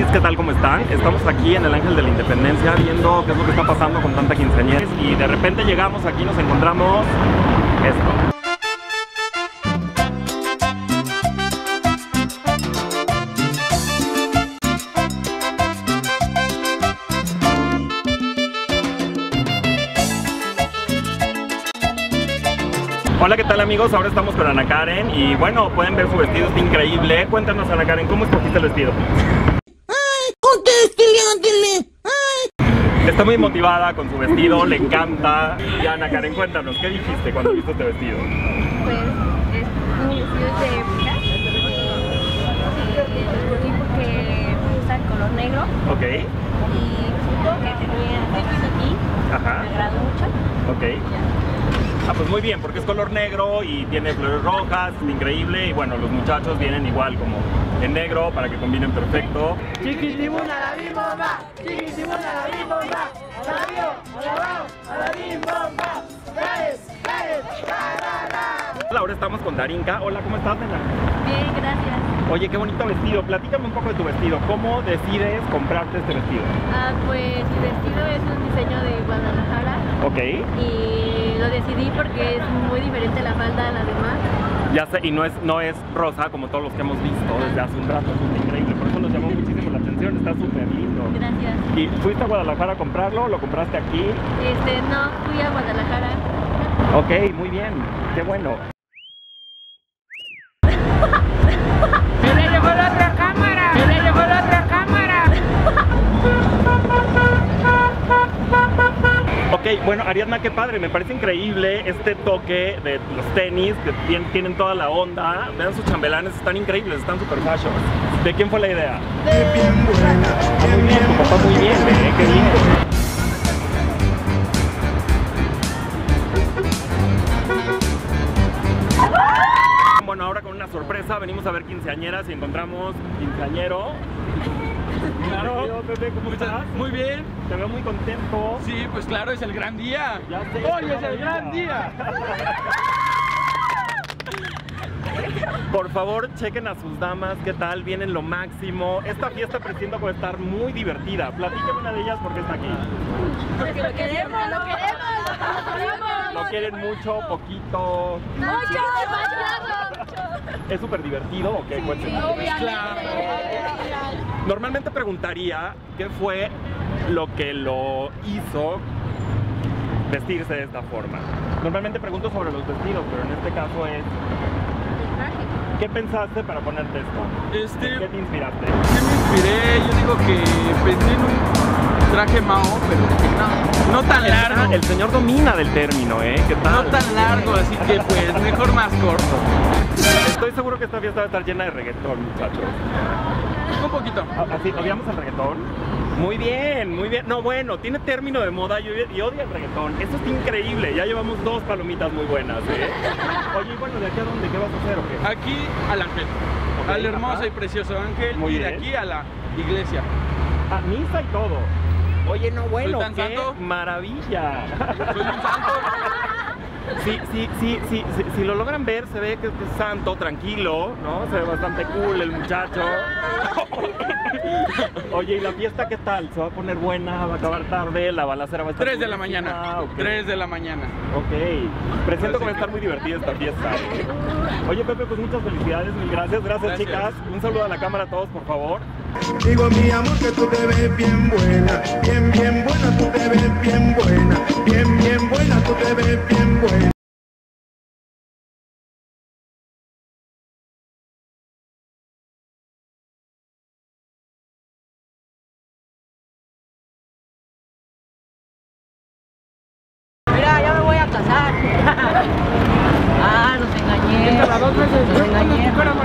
¿qué tal? ¿Cómo están? Estamos aquí en el Ángel de la Independencia viendo qué es lo que está pasando con tanta quinceañera y de repente llegamos aquí y nos encontramos esto. Hola, ¿qué tal amigos? Ahora estamos con Ana Karen y bueno, pueden ver su vestido, está increíble. Cuéntanos, Ana Karen, ¿cómo escogiste el vestido? ¡Ay, contéstele, ándele! ¡Ay! Está muy motivada con su vestido, le encanta. Y Ana Karen, cuéntanos, ¿qué dijiste cuando viste este vestido? Pues mi vestido es de época y lo escogí porque usa el color negro. Ok. Y que tenía aquí, Ajá. me agradó mucho. Ok. Ah, pues muy bien, porque es color negro y tiene flores rojas, es increíble. Y bueno, los muchachos vienen igual como en negro para que combinen perfecto. Chiquitimuna la bim bomba, chiquitimuna la bim bomba, a la bio, a la bao, a la bim bomba, caes, Ahora estamos con Darinka. Hola, ¿cómo estás, nena? Bien, gracias. Oye, qué bonito vestido. Platícame un poco de tu vestido. ¿Cómo decides comprarte este vestido? Pues mi vestido es un diseño de Guadalajara. Ok. Y lo decidí porque es muy diferente la falda a las demás. Ya sé, y no es rosa como todos los que hemos visto desde hace un rato, es increíble, por eso nos llamó muchísimo la atención, está súper lindo. Gracias. ¿Y fuiste a Guadalajara a comprarlo? ¿Lo compraste aquí? No, fui a Guadalajara. Ok, muy bien, qué bueno. ¡Se le llevó la otra cámara! ¡Se le llevó la otra cámara! Ok, bueno, Ariadna, qué padre, me parece increíble este toque de los tenis que tienen toda la onda. Vean sus chambelanes, están increíbles, están super fashion. ¿De quién fue la idea? Bien buena, Ah, muy bien, tu papá muy bien, qué bien. Bueno, ahora con una sorpresa, venimos a ver quinceañeras y encontramos quinceañero. Claro, Pepe, ¿cómo estás? Muy bien. Te veo muy contento. Sí, pues claro, es el gran día. Ya sé, Hoy es el gran día. Por favor, chequen a sus damas, qué tal, vienen lo máximo. Esta fiesta presiento que va a estar muy divertida. Platíqueme una de ellas porque está aquí. Porque lo queremos, lo queremos. ¿Lo quieren mucho, poquito? Mucho, demasiado. ¿Es súper divertido o qué? Cuéntenme. Claro. Normalmente preguntaría qué fue lo que lo hizo vestirse de esta forma. Normalmente pregunto sobre los vestidos, pero en este caso es... ¿Qué pensaste para ponerte esto? ¿Qué te inspiraste? ¿Qué me inspiré? Yo digo que pensé en un traje Mao, pero no tan largo. El señor domina del término, ¿eh? ¿Qué tal? No tan largo, así que pues mejor más corto. Estoy seguro que esta fiesta va a estar llena de reggaetón, muchachos. Un poquito. ¿Así odiamos el reggaetón? Muy bien, muy bien. No, bueno, tiene término de moda y odia el reggaetón. Eso está increíble. Ya llevamos 2 palomitas muy buenas, ¿eh? Oye, bueno, ¿de aquí a dónde? ¿Qué vas a hacer o qué? Aquí al ángel. Ok, Al hermoso ajá. y precioso ángel. Muy y de bien. aquí a la iglesia. Ah, misa y todo. Oye, no, bueno, ¿Soy tan qué santo? maravilla. Soy un santo. Si lo logran ver, se ve que es santo, tranquilo, ¿no? Se ve bastante cool el muchacho. Oye, ¿y la fiesta qué tal? ¿Se va a poner buena? ¿Va a acabar tarde? ¿La balacera va a estar 3 de la durísima? mañana. Ok. 3 de la mañana. Ok, presiento que va a estar muy divertida esta fiesta. Oye, Pepe, pues muchas felicidades, mil gracias. Gracias, chicas. Un saludo a la cámara a todos, por favor. Digo mi amor que tú te ves bien buena, bien buena, tú te ves bien buena, bien buena, tú te ves bien buena. Mira, ya me voy a casar. Ah, nos engañé. Nos engañé.